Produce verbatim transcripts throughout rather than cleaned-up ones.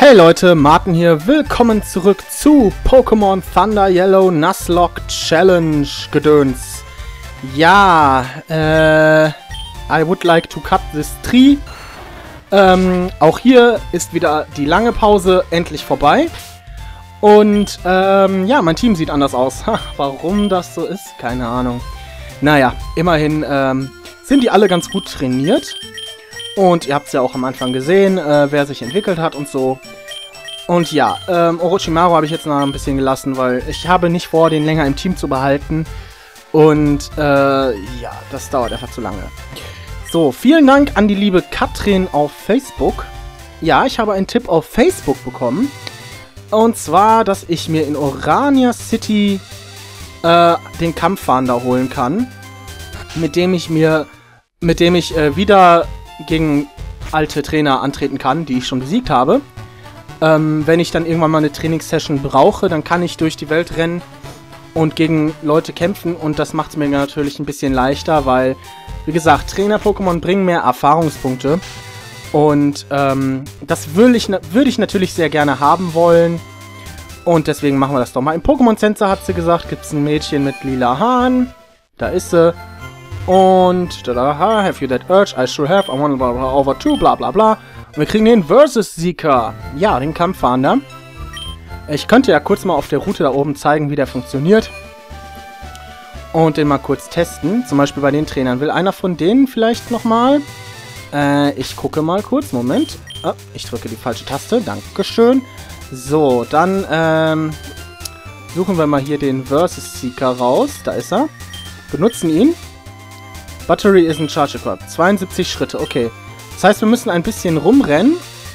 Hey Leute, Martin hier. Willkommen zurück zu Pokémon Thunder Yellow Nuzlocke Challenge Gedöns. Ja, äh, I would like to cut this tree. Ähm, auch hier ist wieder die lange Pause endlich vorbei. Und, ähm, ja, mein Team sieht anders aus. Ha, warum das so ist, keine Ahnung. Naja, immerhin, ähm, sind die alle ganz gut trainiert. Und ihr habt es ja auch am Anfang gesehen, äh, wer sich entwickelt hat und so. Und ja, ähm, Orochimaru habe ich jetzt noch ein bisschen gelassen, weil ich habe nicht vor, den länger im Team zu behalten. Und, äh, ja, das dauert einfach zu lange. So, vielen Dank an die liebe Katrin auf Facebook. Ja, ich habe einen Tipp auf Facebook bekommen. Und zwar, dass ich mir in Orania City äh, den Kampfwander holen kann. Mit dem ich mir, mit dem ich äh, wieder gegen alte Trainer antreten kann, die ich schon besiegt habe. Ähm, wenn ich dann irgendwann mal eine Trainingssession brauche, dann kann ich durch die Welt rennen und gegen Leute kämpfen. Und das macht es mir natürlich ein bisschen leichter, weil, wie gesagt, Trainer-Pokémon bringen mehr Erfahrungspunkte. Und ähm, das würde ich, würd ich natürlich sehr gerne haben wollen. Und deswegen machen wir das doch mal. Im Pokémon Center, hat sie gesagt, gibt es ein Mädchen mit lila Haaren. Da ist sie. Und, da, have you that urge? I sure have. I want to over two, bla bla bla. Und wir kriegen den Versus-Sieger. Ja, den Kampfwander. Ich könnte ja kurz mal auf der Route da oben zeigen, wie der funktioniert. Und den mal kurz testen. Zum Beispiel bei den Trainern. Will einer von denen vielleicht nochmal? Äh, ich gucke mal kurz. Moment. Oh, ich drücke die falsche Taste. Dankeschön. So, dann, ähm, suchen wir mal hier den Versus-Sieger raus. Da ist er. Benutzen ihn. Battery is in charge equipped. zweiundsiebzig Schritte, okay. Das heißt, wir müssen ein bisschen rumrennen.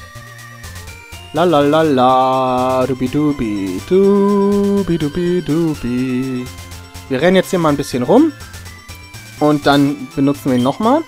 Lalalala, dubi dubi, dubi dubi dubi. Wir rennen jetzt hier mal ein bisschen rum. Und dann benutzen wir ihn nochmal.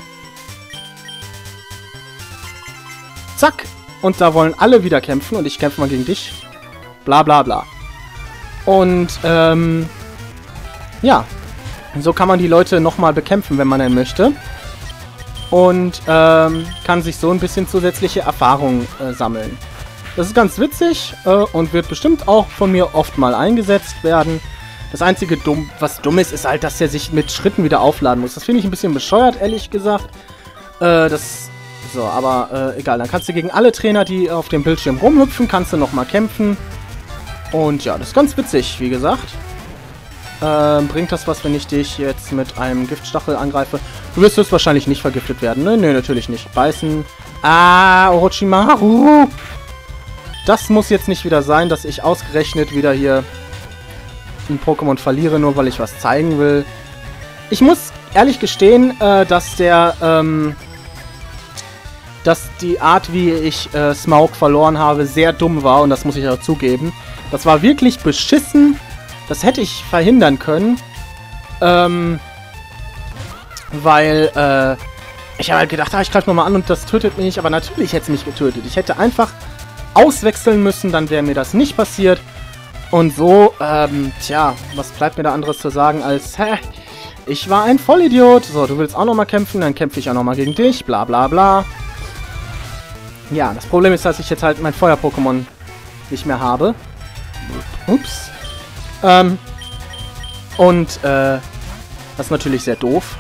Zack. Und da wollen alle wieder kämpfen. Und ich kämpfe mal gegen dich. Bla bla bla. Und, ähm... ja. So kann man die Leute nochmal bekämpfen, wenn man denn möchte. Und ähm, kann sich so ein bisschen zusätzliche Erfahrung äh, sammeln. Das ist ganz witzig äh, und wird bestimmt auch von mir oft mal eingesetzt werden. Das einzige, dumm, was dumm ist, ist halt, dass er sich mit Schritten wieder aufladen muss. Das finde ich ein bisschen bescheuert, ehrlich gesagt. Äh, das... So, aber äh, egal. Dann kannst du gegen alle Trainer, die auf dem Bildschirm rumhüpfen, kannst du nochmal kämpfen. Und ja, das ist ganz witzig, wie gesagt. Ähm, bringt das was, wenn ich dich jetzt mit einem Giftstachel angreife? Du wirst höchstwahrscheinlich nicht vergiftet werden, ne? Ne, natürlich nicht. Beißen. Ah, Orochimaru! Das muss jetzt nicht wieder sein, dass ich ausgerechnet wieder hier ein Pokémon verliere, nur weil ich was zeigen will. Ich muss ehrlich gestehen, äh, dass der, ähm, dass die Art, wie ich äh, Smaug verloren habe, sehr dumm war. Und das muss ich auch zugeben. Das war wirklich beschissen. Das hätte ich verhindern können, ähm, weil, äh, ich habe halt gedacht, ah, ich greife nochmal an und das tötet mich, aber natürlich hätte es mich getötet. Ich hätte einfach auswechseln müssen, dann wäre mir das nicht passiert. Und so, ähm, tja, was bleibt mir da anderes zu sagen als, hä, ich war ein Vollidiot. So, du willst auch nochmal kämpfen, dann kämpfe ich auch nochmal gegen dich, bla bla bla. Ja, das Problem ist, dass ich jetzt halt mein Feuer-Pokémon nicht mehr habe. Ups. Ähm, und, äh, das ist natürlich sehr doof.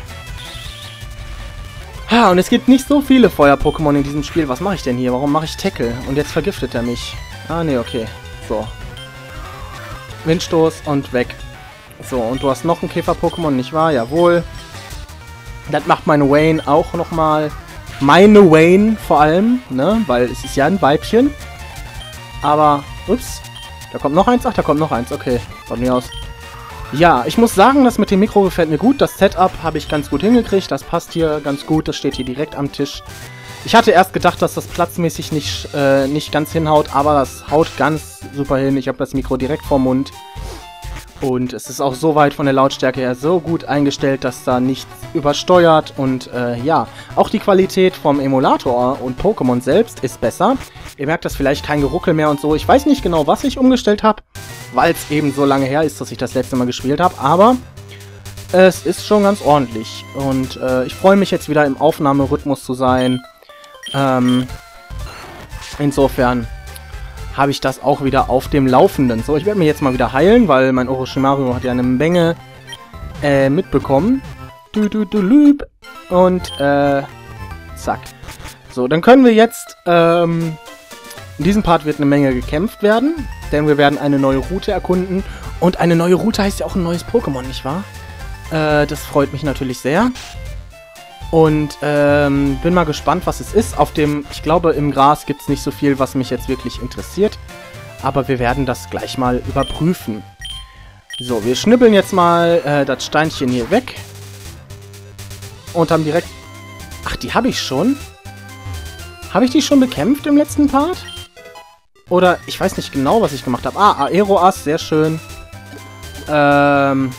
Ha, und es gibt nicht so viele Feuer-Pokémon in diesem Spiel. Was mache ich denn hier? Warum mache ich Tackle? Und jetzt vergiftet er mich. Ah, nee, okay. So. Windstoß und weg. So, und du hast noch ein Käfer-Pokémon, nicht wahr? Jawohl. Das macht meine Wayne auch nochmal. Meine Wayne vor allem, ne? Weil es ist ja ein Weibchen. Aber, ups. Da kommt noch eins? Ach, da kommt noch eins. Okay, von mir aus. Ja, ich muss sagen, das mit dem Mikro gefällt mir gut. Das Setup habe ich ganz gut hingekriegt. Das passt hier ganz gut. Das steht hier direkt am Tisch. Ich hatte erst gedacht, dass das platzmäßig nicht, äh, nicht ganz hinhaut. Aber das haut ganz super hin. Ich habe das Mikro direkt vorm Mund. Und es ist auch so weit von der Lautstärke her so gut eingestellt, dass da nichts übersteuert. Und äh, ja, auch die Qualität vom Emulator und Pokémon selbst ist besser. Ihr merkt das vielleicht, kein Geruckel mehr und so. Ich weiß nicht genau, was ich umgestellt habe, weil es eben so lange her ist, dass ich das letzte Mal gespielt habe. Aber es ist schon ganz ordentlich. Und äh, ich freue mich jetzt wieder im Aufnahmerhythmus zu sein. Ähm, insofern habe ich das auch wieder auf dem Laufenden. So, ich werde mir jetzt mal wieder heilen, weil mein Orochimaru hat ja eine Menge äh, mitbekommen. Du, du, du, lüb. Und, äh, zack. So, dann können wir jetzt, ähm, in diesem Part wird eine Menge gekämpft werden, denn wir werden eine neue Route erkunden. Und eine neue Route heißt ja auch ein neues Pokémon, nicht wahr? Äh, das freut mich natürlich sehr. Und ähm, bin mal gespannt, was es ist. Auf dem, ich glaube, im Gras gibt es nicht so viel, was mich jetzt wirklich interessiert. Aber wir werden das gleich mal überprüfen. So, wir schnibbeln jetzt mal äh, das Steinchen hier weg. Und haben direkt... Ach, die habe ich schon? Habe ich die schon bekämpft im letzten Part? Oder, ich weiß nicht genau, was ich gemacht habe. Ah, Aeroas, sehr schön. Ähm...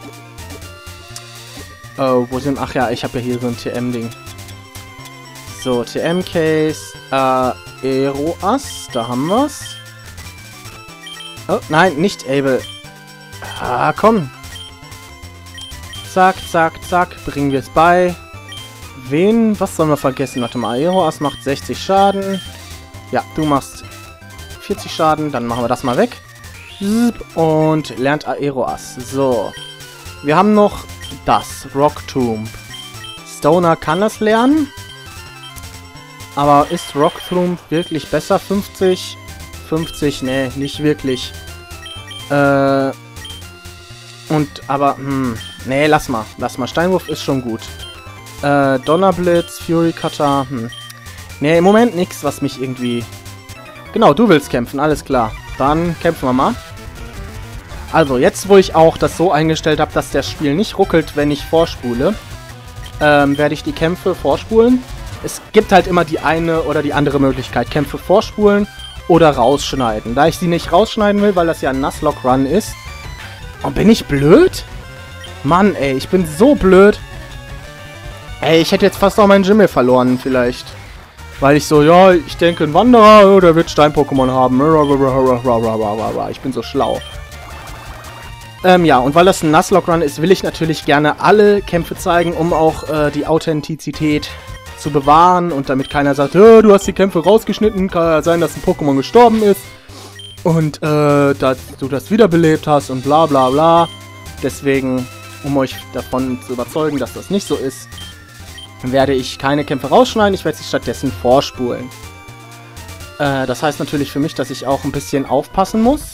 Oh, wo sind... Ach ja, ich habe ja hier so ein T M-Ding. So, T M-Case, äh, Aeroas, da haben wir's. Oh, nein, nicht Able. Ah, komm. Zack, zack, zack, bringen wir es bei. Wen? Was sollen wir vergessen? Warte mal, Aeroas macht sechzig Schaden. Ja, du machst vierzig Schaden, dann machen wir das mal weg. Und lernt Aeroas. So. Wir haben noch das, Rock Tomb. Stoner kann das lernen. Aber ist Rock Tomb wirklich besser? fünfzig? fünfzig? Nee, nicht wirklich. Äh. Und, aber, hm. Nee, lass mal. Lass mal. Steinwurf ist schon gut. Äh, Donnerblitz, Fury Cutter, hm. Nee, im Moment nichts, was mich irgendwie... Genau, du willst kämpfen, alles klar. Dann kämpfen wir mal. Also, jetzt, wo ich auch das so eingestellt habe, dass das Spiel nicht ruckelt, wenn ich vorspule, ähm, werde ich die Kämpfe vorspulen. Es gibt halt immer die eine oder die andere Möglichkeit. Kämpfe vorspulen oder rausschneiden. Da ich sie nicht rausschneiden will, weil das ja ein Nuzlocke Run ist. Und bin ich blöd? Mann, ey, ich bin so blöd. Ey, ich hätte jetzt fast auch meinen Jimmel verloren, vielleicht. Weil ich so, ja, ich denke, ein Wanderer, oh, der wird Stein-Pokémon haben. Ich bin so schlau. Ähm, ja, und weil das ein Nuzlocke Run ist, will ich natürlich gerne alle Kämpfe zeigen, um auch äh, die Authentizität zu bewahren und damit keiner sagt, oh, du hast die Kämpfe rausgeschnitten, kann ja sein, dass ein Pokémon gestorben ist und äh, dass du das wiederbelebt hast und bla bla bla. Deswegen, um euch davon zu überzeugen, dass das nicht so ist, werde ich keine Kämpfe rausschneiden, ich werde sie stattdessen vorspulen. Äh, das heißt natürlich für mich, dass ich auch ein bisschen aufpassen muss,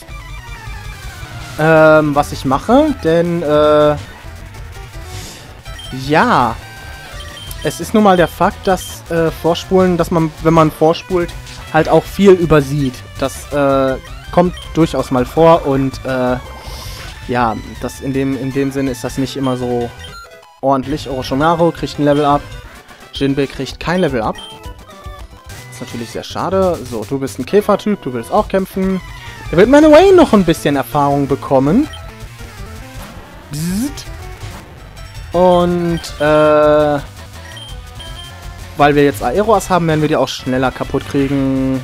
ähm, was ich mache, denn, äh, ja, es ist nun mal der Fakt, dass äh, Vorspulen, dass man, wenn man vorspult, halt auch viel übersieht. Das äh, kommt durchaus mal vor und, äh, ja, das in dem, in dem Sinne ist das nicht immer so ordentlich. Orochimaru kriegt ein Level Up. Jinbei kriegt kein Level Up. Ist natürlich sehr schade. So, du bist ein Käfertyp, du willst auch kämpfen. Da wird meine Wayne noch ein bisschen Erfahrung bekommen. Bzzzt. Und, äh... weil wir jetzt Aeroas haben, werden wir die auch schneller kaputt kriegen.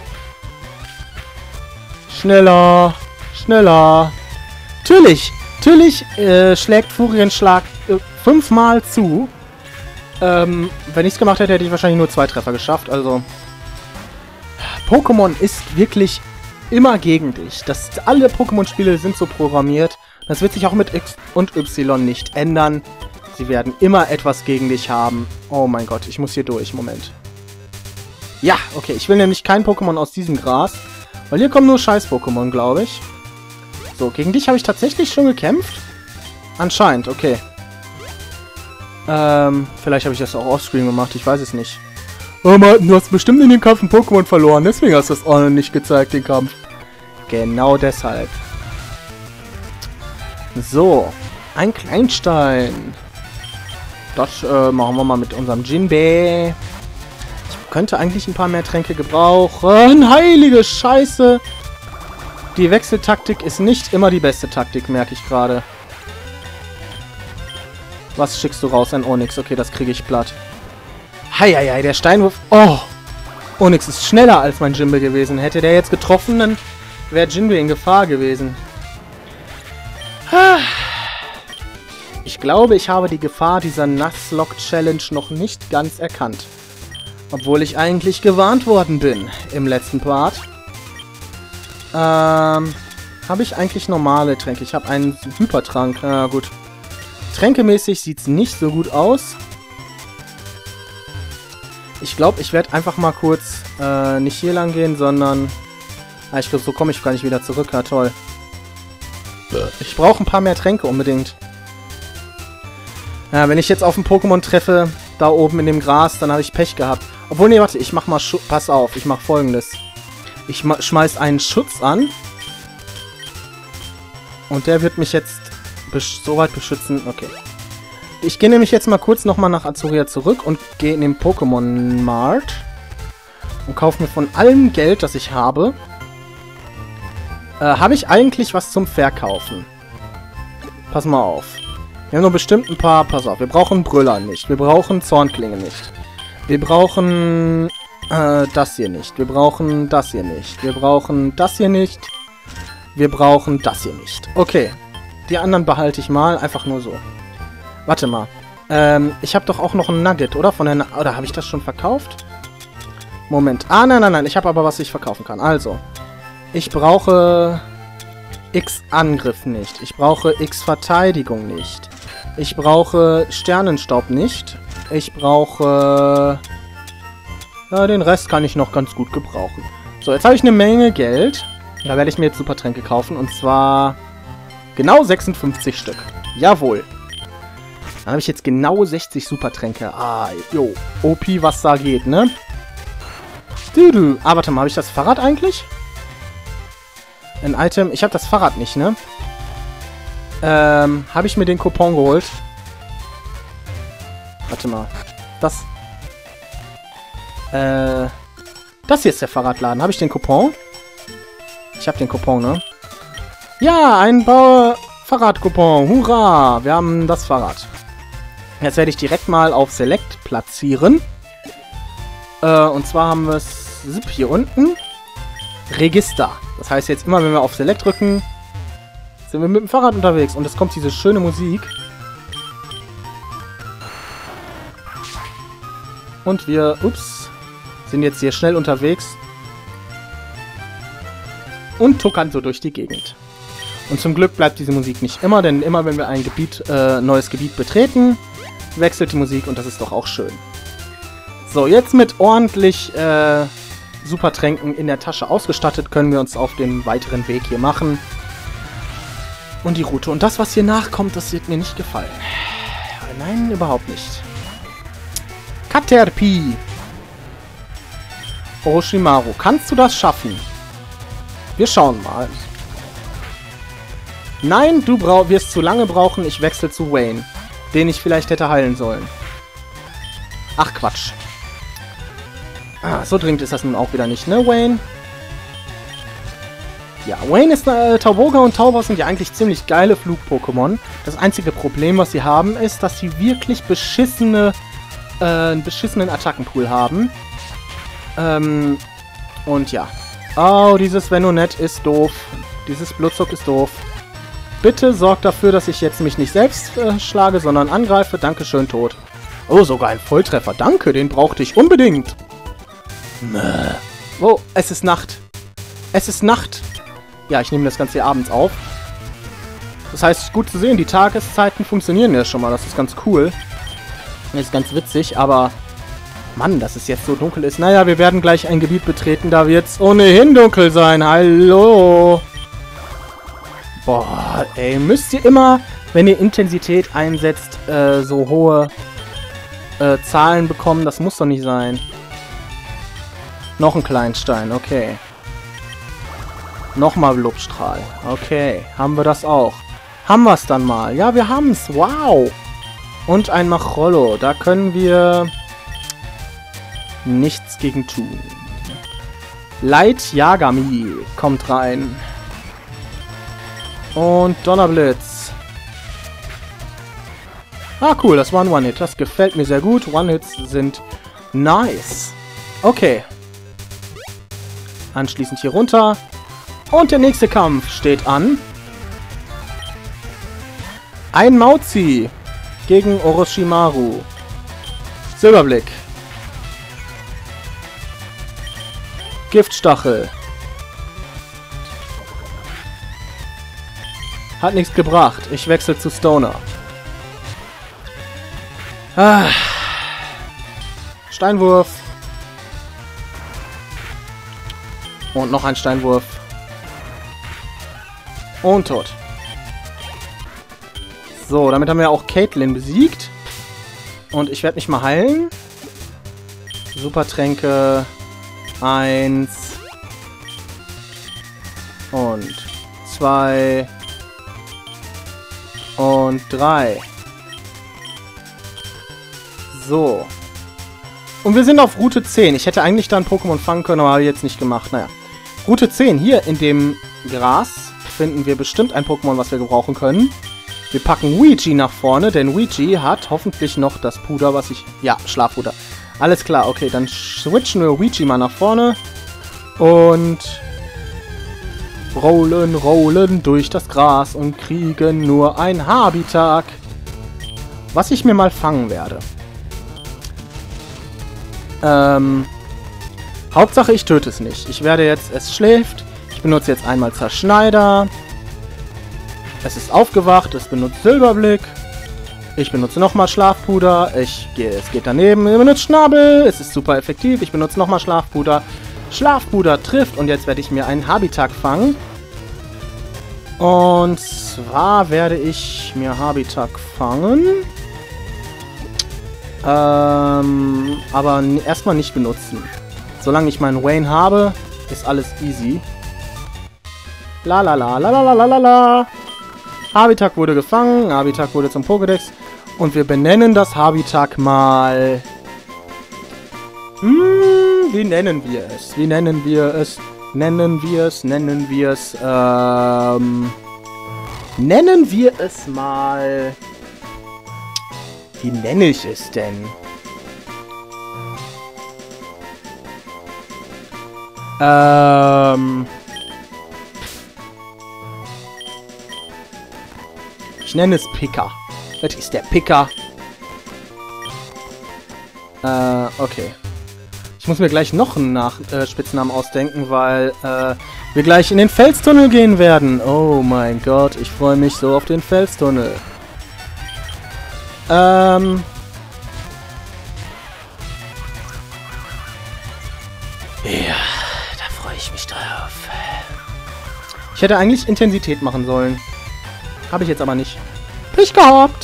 Schneller. Schneller. Natürlich. Natürlich äh, schlägt Furienschlag äh, fünfmal zu. Ähm, wenn ich es gemacht hätte, hätte ich wahrscheinlich nur zwei Treffer geschafft. Also, Pokémon ist wirklich immer gegen dich. Das, alle Pokémon-Spiele sind so programmiert. Das wird sich auch mit X und Y nicht ändern. Sie werden immer etwas gegen dich haben. Oh mein Gott, ich muss hier durch. Moment. Ja, okay. Ich will nämlich kein Pokémon aus diesem Gras. Weil hier kommen nur Scheiß-Pokémon, glaube ich. So, gegen dich habe ich tatsächlich schon gekämpft? Anscheinend, okay. Ähm, vielleicht habe ich das auch offscreen gemacht, ich weiß es nicht. Oh Martin, du hast bestimmt in den Kampf ein Pokémon verloren, deswegen hast du das auch noch nicht gezeigt, den Kampf. Genau deshalb. So, ein Kleinstein. Das äh, machen wir mal mit unserem Jinbei. Ich könnte eigentlich ein paar mehr Tränke gebrauchen. Heilige Scheiße! Die Wechseltaktik ist nicht immer die beste Taktik, merke ich gerade. Was schickst du raus? Ein Onix. Okay, das kriege ich platt. Heieiei, der Steinwurf. Oh! Onix ist schneller als mein Jinbei gewesen. Hätte der jetzt getroffen, dann wäre Jinbei in Gefahr gewesen. Ich glaube, ich habe die Gefahr dieser Nuzlocke Challenge noch nicht ganz erkannt. Obwohl ich eigentlich gewarnt worden bin im letzten Part. Ähm, habe ich eigentlich normale Tränke? Ich habe einen Hypertrank. Na gut. Tränkemäßig sieht es nicht so gut aus. Ich glaube, ich werde einfach mal kurz äh, nicht hier lang gehen, sondern... Ah, ich glaube, so komme ich gar nicht wieder zurück. Ja, toll. Ich brauche ein paar mehr Tränke unbedingt. Ja, wenn ich jetzt auf ein Pokémon treffe, da oben in dem Gras, dann habe ich Pech gehabt. Obwohl, nee, warte, ich mach mal... Schu Pass auf, ich mache Folgendes. Ich schmeiß einen Schutz an. Und der wird mich jetzt so weit beschützen. Okay. Ich gehe nämlich jetzt mal kurz nochmal nach Azuria zurück und gehe in den Pokémon Mart. Und kaufe mir von allem Geld, das ich habe... Äh, habe ich eigentlich was zum Verkaufen? Pass mal auf. Wir haben nur bestimmt ein paar... Pass auf, wir brauchen Brüller nicht. Wir brauchen Zornklinge nicht. Wir brauchen... Äh, das hier nicht. Wir brauchen das hier nicht. Wir brauchen das hier nicht. Wir brauchen das hier nicht. Okay. Die anderen behalte ich mal. Einfach nur so. Warte mal. Ähm, ich habe doch auch noch ein Nugget, oder? Von der Na oder habe ich das schon verkauft? Moment. Ah, nein, nein, nein. Ich habe aber was ich verkaufen kann. Also. Ich brauche X Angriff nicht. Ich brauche X Verteidigung nicht. Ich brauche Sternenstaub nicht. Ich brauche... Ja, den Rest kann ich noch ganz gut gebrauchen. So, jetzt habe ich eine Menge Geld. Da werde ich mir jetzt Supertränke kaufen. Und zwar genau sechsundfünfzig Stück. Jawohl. Dann habe ich jetzt genau sechzig Supertränke. Ah, jo. O P, was da geht, ne? Du, du. Ah, warte mal. Habe ich das Fahrrad eigentlich? Ein Item. Ich habe das Fahrrad nicht, ne? Ähm, habe ich mir den Coupon geholt? Warte mal. Das... Äh... Das hier ist der Fahrradladen. Habe ich den Coupon? Ich habe den Coupon, ne? Ja, ein Bauer Fahrradcoupon. Hurra! Wir haben das Fahrrad. Jetzt werde ich direkt mal auf Select platzieren. Äh, und zwar haben wir es hier unten. Register. Das heißt jetzt immer, wenn wir auf Select drücken, sind wir mit dem Fahrrad unterwegs. Und es kommt diese schöne Musik. Und wir, ups, sind jetzt hier schnell unterwegs. Und tuckern so durch die Gegend. Und zum Glück bleibt diese Musik nicht immer, denn immer wenn wir ein Gebiet, äh, neues Gebiet betreten, wechselt die Musik und das ist doch auch schön. So, jetzt mit ordentlich äh, Supertränken in der Tasche ausgestattet, können wir uns auf den weiteren Weg hier machen. Und die Route. Und das, was hier nachkommt, das wird mir nicht gefallen. Nein, überhaupt nicht. Caterpie. Orochimaru, kannst du das schaffen? Wir schauen mal. Nein, du brauch, wirst zu lange brauchen. Ich wechsle zu Wayne, den ich vielleicht hätte heilen sollen. Ach, Quatsch. Ah, so dringend ist das nun auch wieder nicht, ne, Wayne? Ja, Wayne ist äh, Tauboga und Tauboss sind ja eigentlich ziemlich geile Flug-Pokémon. Das einzige Problem, was sie haben, ist, dass sie wirklich beschissene, äh, einen beschissenen Attackenpool haben. Ähm, und ja. Oh, dieses Venonat ist doof. Dieses Blutzuck ist doof. Bitte sorgt dafür, dass ich jetzt mich nicht selbst äh, schlage, sondern angreife. Dankeschön, tot. Oh, sogar ein Volltreffer. Danke, den brauchte ich unbedingt. Oh, es ist Nacht. Es ist Nacht. Ja, ich nehme das Ganze hier abends auf. Das heißt, gut zu sehen, die Tageszeiten funktionieren ja schon mal. Das ist ganz cool. Das ist ganz witzig, aber... Mann, dass es jetzt so dunkel ist. Naja, wir werden gleich ein Gebiet betreten, da wird es ohnehin dunkel sein. Hallo. Boah, ey, müsst ihr immer, wenn ihr Intensität einsetzt, äh, so hohe äh, Zahlen bekommen? Das muss doch nicht sein. Noch ein Kleinstein, okay. Nochmal Lobstrahl. Okay, haben wir das auch. Haben wir es dann mal? Ja, wir haben es. Wow. Und ein Machrollo. Da können wir nichts gegen tun. Light Yagami kommt rein. Und Donnerblitz. Ah, cool. Das war ein One-Hit. Das gefällt mir sehr gut. One-Hits sind nice. Okay. Anschließend hier runter. Und der nächste Kampf steht an. Ein Mauzi gegen Orochimaru. Silberblick. Giftstachel. Hat nichts gebracht. Ich wechsle zu Stoner. Ah. Steinwurf. Und noch ein Steinwurf. Und tot. So, damit haben wir auch Caitlyn besiegt. Und ich werde mich mal heilen. Supertränke. Eins. Und zwei. Und drei. So. Und wir sind auf Route zehn. Ich hätte eigentlich da ein Pokémon fangen können, aber habe ich jetzt nicht gemacht. Naja. Route zehn. Hier in dem Gras finden wir bestimmt ein Pokémon, was wir gebrauchen können. Wir packen Ouija nach vorne, denn Ouija hat hoffentlich noch das Puder, was ich... Ja, Schlafpuder. Alles klar, okay, dann switchen wir Ouija mal nach vorne. Und... rollen, rollen durch das Gras und kriegen nur ein Habitat. Was ich mir mal fangen werde. Ähm... Hauptsache, ich töte es nicht. Ich werde jetzt... Es schläft. Ich benutze jetzt einmal Zerschneider. Es ist aufgewacht, es benutzt Silberblick. Ich benutze nochmal Schlafpuder. Ich gehe, es geht daneben. Ich benutze Schnabel. Es ist super effektiv. Ich benutze nochmal Schlafpuder. Schlafpuder trifft. Und jetzt werde ich mir einen Habitat fangen. Und zwar werde ich mir Habitat fangen. Ähm, aber erstmal nicht benutzen. Solange ich meinen Wayne habe, ist alles easy. La la la la la la la la. Habitat wurde gefangen, Habitat wurde zum Pokédex und wir benennen das Habitat mal... Hm, wie nennen wir es? Wie nennen wir es? Nennen wir es, nennen wir es, ähm... Nennen wir es mal... Wie nenne ich es denn? Ähm... Ich nenne es Picker. Das ist der Picker. Äh, okay. Ich muss mir gleich noch einen Nach äh, Spitznamen ausdenken, weil äh, wir gleich in den Felstunnel gehen werden. Oh mein Gott, ich freue mich so auf den Felstunnel. Ähm... Ja, da freue ich mich drauf. Ich hätte eigentlich Intensität machen sollen. Habe ich jetzt aber nicht. Pech gehabt.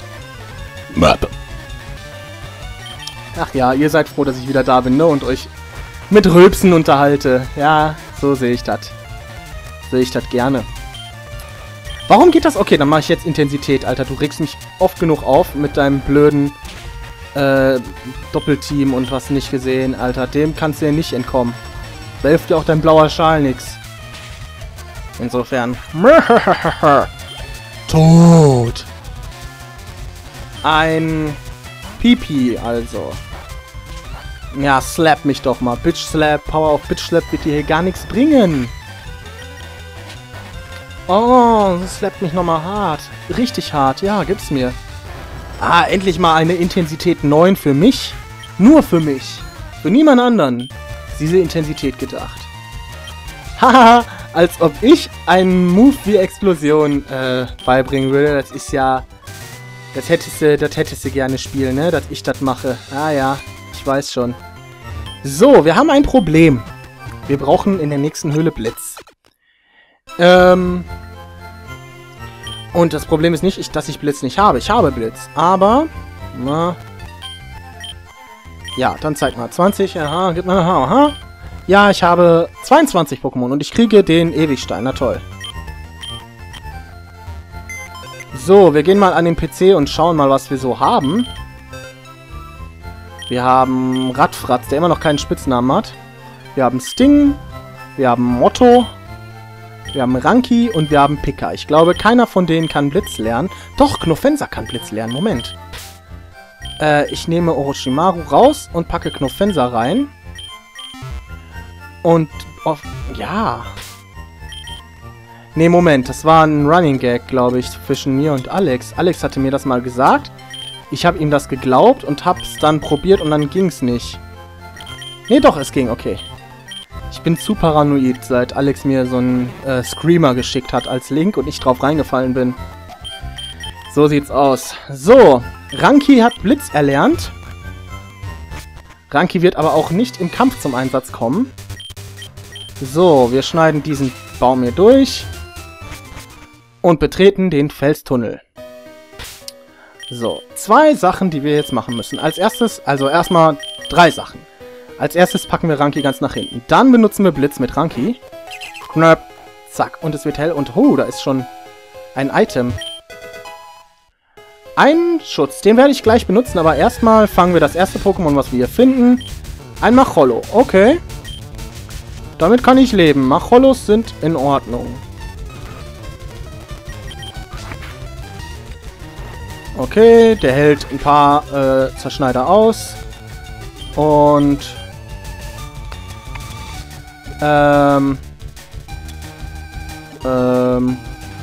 Ach ja, ihr seid froh, dass ich wieder da bin, ne? Und euch mit Rülpsen unterhalte. Ja, so sehe ich das. Sehe ich das gerne. Warum geht das? Okay, dann mache ich jetzt Intensität, Alter. Du regst mich oft genug auf mit deinem blöden äh, Doppelteam und was nicht gesehen, Alter. Dem kannst du ja nicht entkommen. Da hilft dir auch dein blauer Schal nix. Insofern. Tot. Ein Pipi, also. Ja, slap mich doch mal. Bitch Slap, Power auf Bitch Slap wird dir hier gar nichts bringen. Oh, das slappt mich nochmal hart. Richtig hart, ja, gib's mir. Ah, endlich mal eine Intensität neun für mich. Nur für mich. Für niemand anderen ist diese Intensität gedacht. Haha, als ob ich einen Move wie Explosion äh, beibringen würde. Das ist ja... Das hättest du, das hättest du gerne spielen, ne? Dass ich das mache. Ah ja, ich weiß schon. So, wir haben ein Problem. Wir brauchen in der nächsten Höhle Blitz. Ähm... Und das Problem ist nicht, dass ich Blitz nicht habe. Ich habe Blitz. Aber... Na... Ja, dann zeig mal. zwanzig, aha, gib mal, aha, aha. Ja, ich habe zweiundzwanzig Pokémon und ich kriege den Ewigstein. Na toll. So, wir gehen mal an den P C und schauen mal, was wir so haben. Wir haben Radfratz, der immer noch keinen Spitznamen hat. Wir haben Sting. Wir haben Motto. Wir haben Ranky und wir haben Pika. Ich glaube, keiner von denen kann Blitz lernen. Doch, Knofensa kann Blitz lernen. Moment. Äh, ich nehme Orochimaru raus und packe Knofensa rein. Und... Oh, ja... Ne, Moment, das war ein Running Gag, glaube ich, zwischen mir und Alex. Alex hatte mir das mal gesagt. Ich habe ihm das geglaubt und hab's dann probiert und dann ging's nicht. Ne, doch, es ging, okay. Ich bin zu paranoid, seit Alex mir so einen äh, Screamer geschickt hat als Link und ich drauf reingefallen bin. So sieht's aus. So, Ranky hat Blitz erlernt. Ranky wird aber auch nicht im Kampf zum Einsatz kommen. So, wir schneiden diesen Baum hier durch. Und betreten den Felstunnel. So, zwei Sachen, die wir jetzt machen müssen. Als erstes, also erstmal drei Sachen. Als erstes packen wir Ranky ganz nach hinten. Dann benutzen wir Blitz mit Ranky. Knöp, zack, und es wird hell. Und oh, da ist schon ein Item. Ein Schutz, den werde ich gleich benutzen, aber erstmal fangen wir das erste Pokémon, was wir hier finden. Ein Machollo, okay. Damit kann ich leben. Machollos sind in Ordnung. Okay, der hält ein paar äh, Zerschneider aus. Und Ähm. Ähm.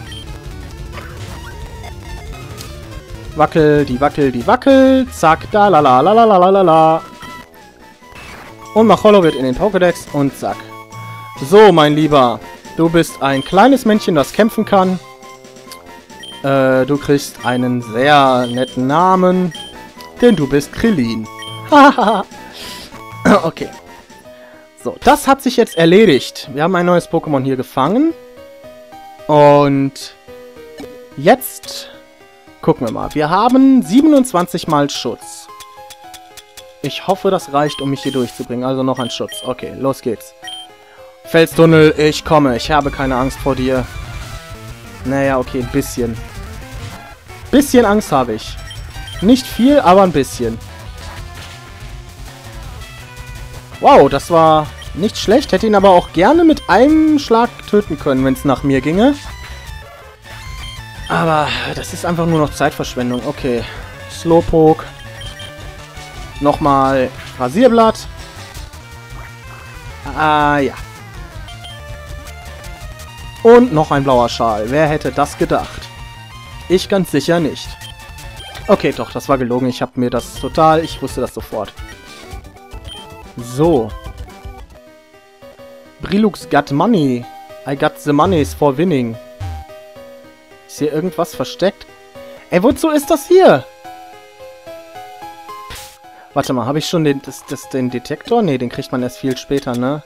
Wackel, die wackel, die wackel. Zack, da, la, la, la, la, la, la, la. Und Machollo wird in den Pokédex und zack. So, mein Lieber. Du bist ein kleines Männchen, das kämpfen kann. Äh, du kriegst einen sehr netten Namen. Denn du bist Krillin. Hahaha. Okay. So, das hat sich jetzt erledigt. Wir haben ein neues Pokémon hier gefangen. Und jetzt gucken wir mal. Wir haben siebenundzwanzig Mal Schutz. Ich hoffe, das reicht, um mich hier durchzubringen. Also noch ein Schutz. Okay, los geht's. Felstunnel, ich komme. Ich habe keine Angst vor dir. Naja, okay, ein bisschen. Bisschen Angst habe ich. Nicht viel, aber ein bisschen. Wow, das war nicht schlecht. Hätte ihn aber auch gerne mit einem Schlag töten können, wenn es nach mir ginge. Aber das ist einfach nur noch Zeitverschwendung. Okay. Slowpoke. Nochmal Rasierblatt. Ah, ja. Und noch ein blauer Schal. Wer hätte das gedacht? Ich ganz sicher nicht. Okay, doch, das war gelogen. Ich habe mir das total... Ich wusste das sofort. So. Brilux got money. I got the monies for winning. Ist hier irgendwas versteckt? Ey, wozu ist das hier? Warte mal, habe ich schon den, das, das, den Detektor? Ne, den kriegt man erst viel später, ne?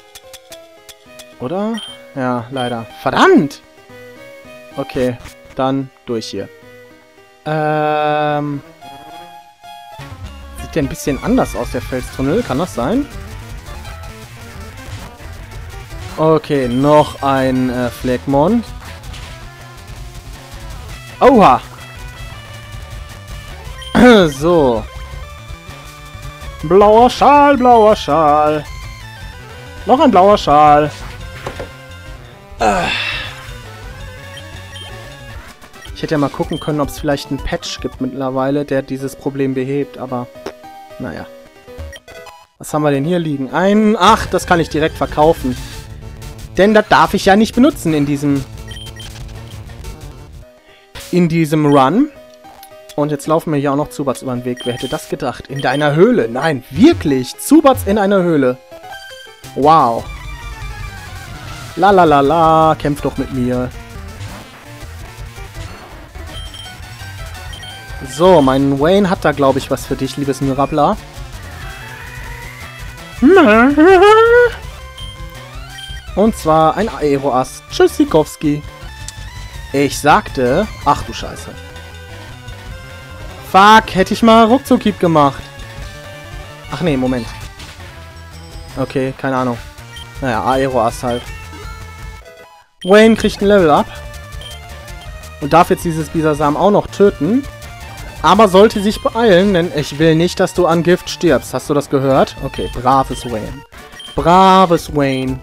Oder? Ja, leider. Verdammt! Okay, dann durch hier. Ähm... Sieht der ein bisschen anders aus, der Felstunnel? Kann das sein? Okay, noch ein äh, Phlegmon. Oha! So. Blauer Schal, blauer Schal. Noch ein blauer Schal. Ich hätte ja mal gucken können, ob es vielleicht einen Patch gibt mittlerweile, der dieses Problem behebt, aber naja. Was haben wir denn hier liegen? Ein... Ach, das kann ich direkt verkaufen. Denn das darf ich ja nicht benutzen in diesem... In diesem Run. Und jetzt laufen mir hier auch noch Zubats über den Weg. Wer hätte das gedacht? In deiner Höhle. Nein, wirklich. Zubats in einer Höhle. Wow. La la la la. Kämpf doch mit mir. So, mein Wayne hat da, glaube ich, was für dich, liebes Mirabla. Und zwar ein Aeroass. Tschüssikowski. Ich sagte... Ach du Scheiße. Fuck, hätte ich mal Ruckzuck-Hieb gemacht. Ach nee, Moment. Okay, keine Ahnung. Naja, Aeroass halt. Wayne kriegt ein Level up. Und darf jetzt dieses Bisasam auch noch töten. Aber sollte sich beeilen, denn ich will nicht, dass du an Gift stirbst. Hast du das gehört? Okay, braves Wayne. Braves Wayne.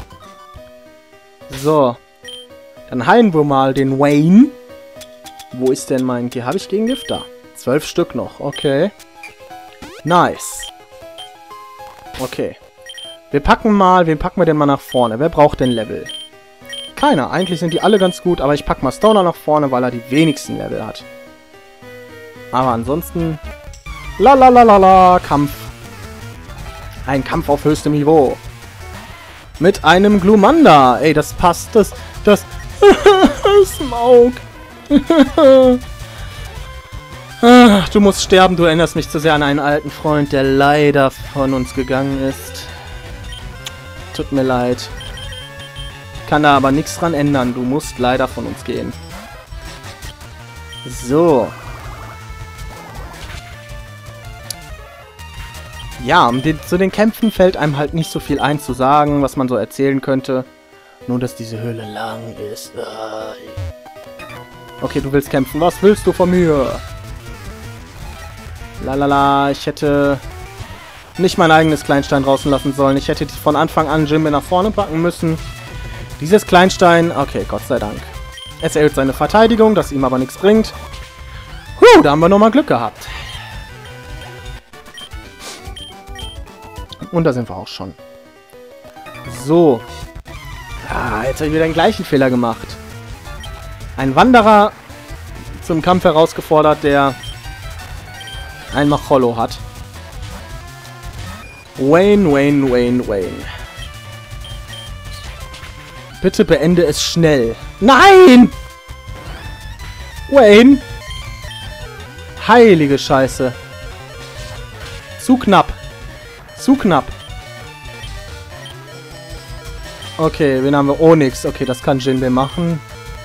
So. Dann heilen wir mal den Wayne. Wo ist denn mein... Hier habe ich gegen Gift da. Zwölf Stück noch. Okay. Nice. Okay. Wir packen mal... Wen packen wir denn mal nach vorne? Wer braucht denn Level? Keiner. Eigentlich sind die alle ganz gut, aber ich pack mal Stoner nach vorne, weil er die wenigsten Level hat. Aber ansonsten... La la la la la. Kampf. Ein Kampf auf höchstem Niveau. Mit einem Glumanda. Ey, das passt. Das, das... Smaug. Du musst sterben. Du erinnerst mich zu sehr an einen alten Freund, der leider von uns gegangen ist. Tut mir leid. Kann da aber nichts dran ändern. Du musst leider von uns gehen. So. Ja, um den, zu den Kämpfen fällt einem halt nicht so viel ein zu sagen, was man so erzählen könnte. Nur, dass diese Höhle lang ist. Okay, du willst kämpfen. Was willst du von mir? Lalala, ich hätte nicht mein eigenes Kleinstein draußen lassen sollen. Ich hätte von Anfang an Jinbe nach vorne packen müssen. Dieses Kleinstein, okay, Gott sei Dank. Es erhöht seine Verteidigung, das ihm aber nichts bringt. Huh, da haben wir nochmal Glück gehabt. Und da sind wir auch schon. So. Ah, jetzt habe ich wieder den gleichen Fehler gemacht. Ein Wanderer zum Kampf herausgefordert, der ein Macholo hat. Wayne, Wayne, Wayne, Wayne. Bitte beende es schnell. Nein! Wayne! Heilige Scheiße. Zu knapp. Zu knapp. Okay, wen haben wir? Onyx. Okay, das kann Jinbe machen.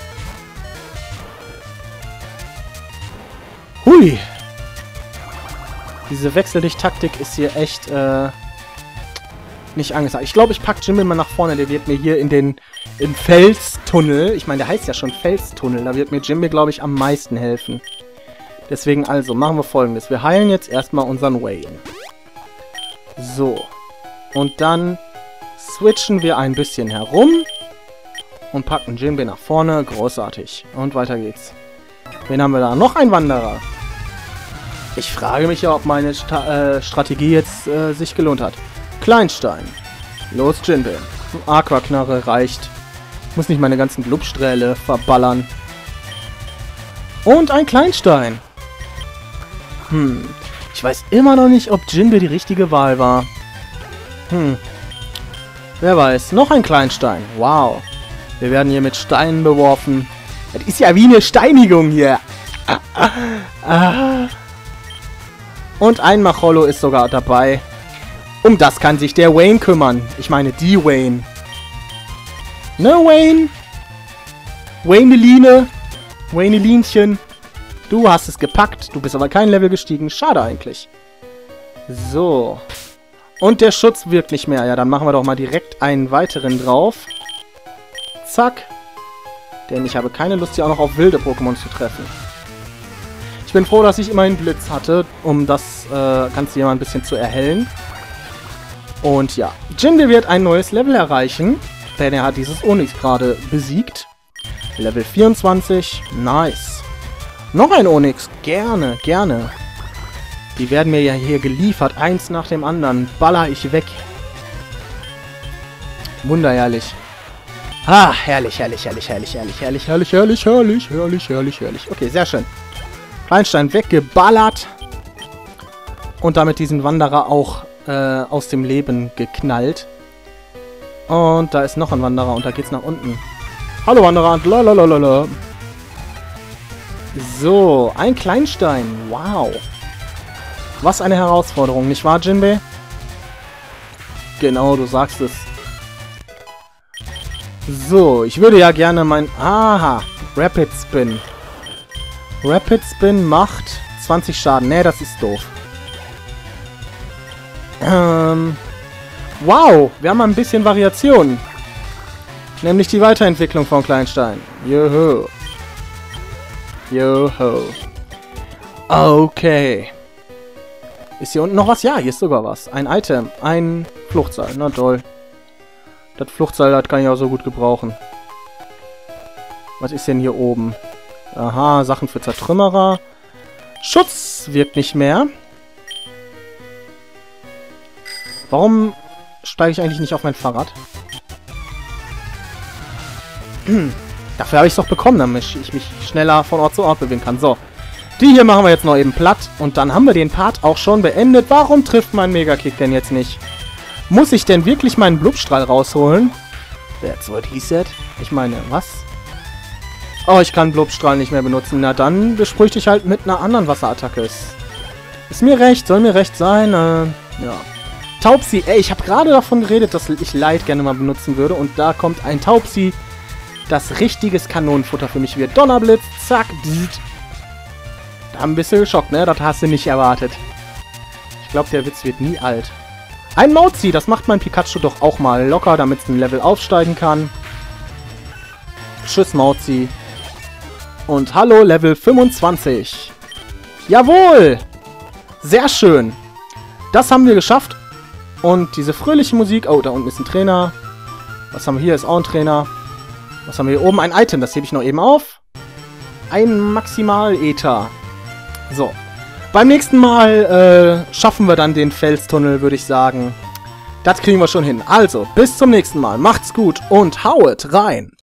Hui! Diese Wechseldicht-Taktik ist hier echt äh, nicht angesagt. Ich glaube, ich packe Jinbe mal nach vorne. Der wird mir hier in den im Felstunnel, ich meine, der heißt ja schon Felstunnel, da wird mir Jinbe, glaube ich, am meisten helfen. Deswegen also, machen wir Folgendes. Wir heilen jetzt erstmal unseren Wayne. So. Und dann switchen wir ein bisschen herum und packen Jinbe nach vorne. Großartig. Und weiter geht's. Wen haben wir da? Noch ein Wanderer. Ich frage mich ja, ob meine Sta äh, Strategie jetzt äh, sich gelohnt hat. Kleinstein. Los, Jinbe. Aquaknarre reicht. Ich muss nicht meine ganzen Glubsträhle verballern. Und ein Kleinstein. Hm. Ich weiß immer noch nicht, ob Jinbe die richtige Wahl war. Hm. Wer weiß. Noch ein Kleinstein. Wow. Wir werden hier mit Steinen beworfen. Das ist ja wie eine Steinigung hier. Ah, ah, ah. Und ein Macholo ist sogar dabei. Um das kann sich der Wayne kümmern. Ich meine, die Wayne. Ne, Wayne? Wayneline? Waynelinchen? Du hast es gepackt. Du bist aber kein Level gestiegen. Schade eigentlich. So. Und der Schutz wirkt nicht mehr. Ja, dann machen wir doch mal direkt einen weiteren drauf. Zack. Denn ich habe keine Lust, hier auch noch auf wilde Pokémon zu treffen. Ich bin froh, dass ich immerhin Blitz hatte, um das äh, Ganze hier mal ein bisschen zu erhellen. Und ja, Jinbe wird ein neues Level erreichen, denn er hat dieses Onyx gerade besiegt. Level vierundzwanzig, nice. Noch ein Onyx, gerne, gerne. Die werden mir ja hier geliefert, eins nach dem anderen, baller ich weg. Wunderherrlich. Ah, herrlich, herrlich, herrlich, herrlich, herrlich, herrlich, herrlich, herrlich, herrlich, herrlich, herrlich, herrlich. Okay, sehr schön. Kleinstein weggeballert. Und damit diesen Wanderer auch äh, aus dem Leben geknallt. Und da ist noch ein Wanderer und da geht's nach unten. Hallo Wanderer. Lalalala. So, ein Kleinstein. Wow. Was eine Herausforderung, nicht wahr, Jinbe? Genau, du sagst es. So, ich würde ja gerne mein... Aha, Rapid Spin. Rapid Spin macht zwanzig Schaden. Nee, das ist doof. Ähm... Wow, wir haben ein bisschen Variation. Nämlich die Weiterentwicklung von Kleinstein. Joho. Joho. Okay. Ist hier unten noch was? Ja, hier ist sogar was. Ein Item. Ein Fluchtseil. Na toll. Das Fluchtseil, das kann ich auch so gut gebrauchen. Was ist denn hier oben? Aha, Sachen für Zertrümmerer. Schutz wirkt nicht mehr. Warum steige ich eigentlich nicht auf mein Fahrrad? Hm. Dafür habe ich es doch bekommen, damit ich mich schneller von Ort zu Ort bewegen kann. So. Die hier machen wir jetzt noch eben platt. Und dann haben wir den Part auch schon beendet. Warum trifft mein Megakick denn jetzt nicht? Muss ich denn wirklich meinen Blubstrahl rausholen? That's what he said. Ich meine, was? Oh, ich kann Blubstrahl nicht mehr benutzen. Na dann besprühe ich dich halt mit einer anderen Wasserattacke. Ist, ist mir recht, soll mir recht sein. Äh, ja. Taubsi, ey, ich habe gerade davon geredet, dass ich Light gerne mal benutzen würde. Und da kommt ein Taubsi, das richtiges Kanonenfutter für mich wird. Donnerblitz, zack, bzzzt. Da ein bisschen geschockt, ne? Das hast du nicht erwartet. Ich glaube, der Witz wird nie alt. Ein Mauzi, das macht mein Pikachu doch auch mal locker, damit es ein Level aufsteigen kann. Tschüss, Mauzi. Und hallo, Level fünfundzwanzig. Jawohl! Sehr schön. Das haben wir geschafft. Und diese fröhliche Musik... Oh, da unten ist ein Trainer. Was haben wir hier? Ist auch ein Trainer. Was haben wir hier oben? Ein Item, das hebe ich noch eben auf. Ein Maximal-Ether. So. Beim nächsten Mal äh, schaffen wir dann den Felstunnel, würde ich sagen. Das kriegen wir schon hin. Also, bis zum nächsten Mal. Macht's gut und hauet rein!